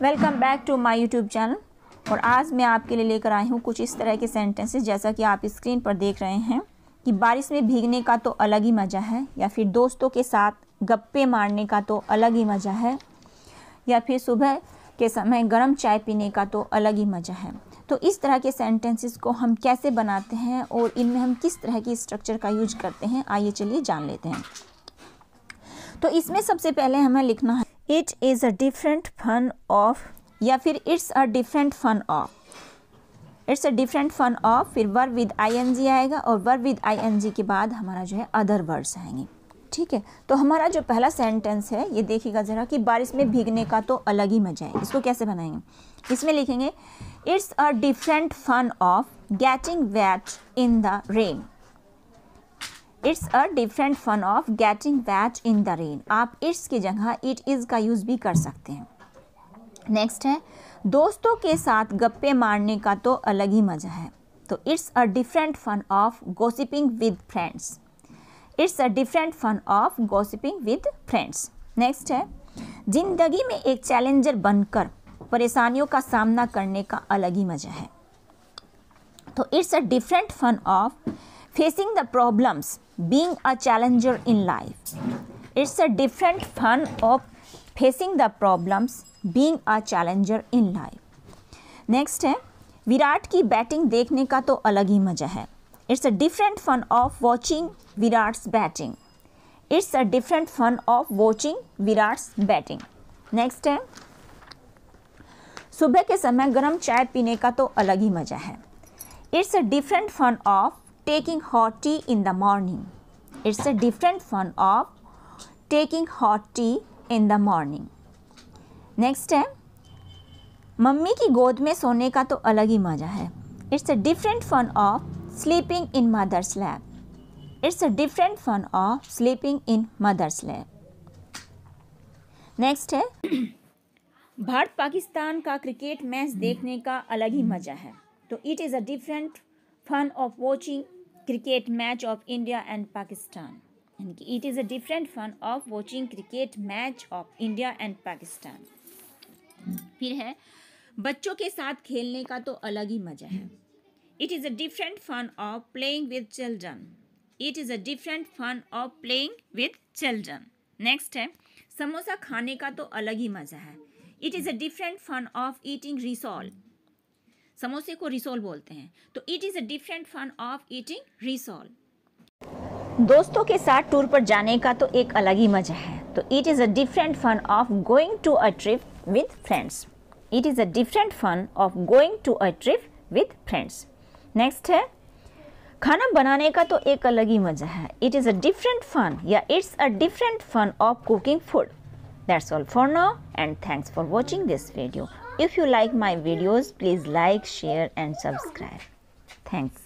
Welcome back to my YouTube channel. और आज मैं आपके लिए लेकर आई हूँ कुछ इस तरह के सेंटेंसेस, जैसा कि आप स्क्रीन पर देख रहे हैं कि बारिश में भीगने का तो अलग ही मज़ा है, या फिर दोस्तों के साथ गप्पे मारने का तो अलग ही मज़ा है, या फिर सुबह के समय गर्म चाय पीने का तो अलग ही मज़ा है। तो इस तरह के सेंटेंसेस को हम कैसे बनाते हैं और इनमें हम किस तरह की स्ट्रक्चर का यूज करते हैं, आइए चलिए जान लेते हैं। तो इसमें सबसे पहले हमें लिखना है it is a different fun of, या फिर it's a different fun of. It's a different fun of, फिर वर्ब विद आईएनजी आएगा और वर्ब विद आईएनजी के बाद हमारा जो है अदर वर्ड्स आएंगे। ठीक है, तो हमारा जो पहला सेंटेंस है ये देखिएगा ज़रा कि बारिश में भीगने का तो अलग ही मज़ा है। इसको कैसे बनाएंगे? इसमें लिखेंगे it's a different fun of getting wet in the rain. It's a different fun of getting wet in the rain. आप इट्स की जगह इट इज़ का यूज़ भी कर सकते हैं। नेक्स्ट है दोस्तों के साथ गप्पे मारने का तो अलग ही मज़ा है। तो it's a different fun of gossiping with friends. It's a different fun of gossiping with friends. Next है जिंदगी में एक चैलेंजर बनकर परेशानियों का सामना करने का अलग ही मज़ा है। तो it's a different fun of facing the problems being a challenger in life. It's a different fun of facing the problems being a challenger in life. Next है विराट की बैटिंग देखने का तो अलग ही मज़ा है। It's a different fun of watching Virat's batting. It's a different fun of watching Virat's batting. Next है सुबह के समय गर्म चाय पीने का तो अलग ही मज़ा है। It's a different fun of taking hot tea in the morning. It's a different fun of taking hot tea in the morning. Next है मम्मी की गोद में सोने का तो अलग ही मज़ा है। It's a different fun of sleeping in mother's lap. It's a different fun of sleeping in mother's lap. Next है भारत पाकिस्तान का क्रिकेट मैच देखने का अलग ही मज़ा है। तो it is a different fun of watching cricket match of India and Pakistan. यानी कि it is a different fun of watching cricket match of India and Pakistan. फिर है बच्चों के साथ खेलने का तो अलग ही मज़ा है। It is a different fun of playing with children. It is a different fun of playing with children. Next है समोसा खाने का तो अलग ही मज़ा है। It is a different fun of eating rissole. समोसे को रिसोल बोलते हैं, तो it is a different fun of eating rissole. दोस्तों के साथ टूर पर जाने का तो एक अलग ही मज़ा है। तो it is a different fun of going to a trip with friends. It is a different fun of going to a trip with friends. Next है खाना बनाने का तो एक अलग ही मज़ा है। It is a different fun, या it's a different fun of cooking food. That's all for now, and thanks for watching this video. If you like my videos, please like, share and subscribe. Thanks.